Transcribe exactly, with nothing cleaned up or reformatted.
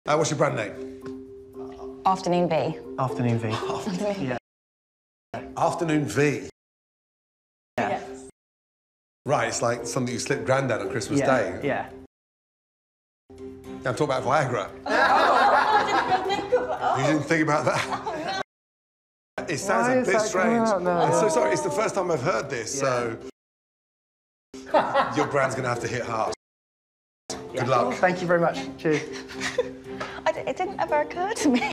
Uh, what's your brand name? Afternoon V. Afternoon V. Afternoon. Yeah. Afternoon V. Yeah. Yes. Right, it's like something you slip Grandad on Christmas yeah. Day. Yeah. I'm talking about Viagra. I didn't even think of it. You didn't think about that? It sounds Why a is bit that strange. coming out now? I'm so sorry, it's the first time I've heard this, Yeah. so your brand's gonna have to hit hard. Yeah. Good luck. Thank you very much. Cheers. I d it didn't ever occur to me.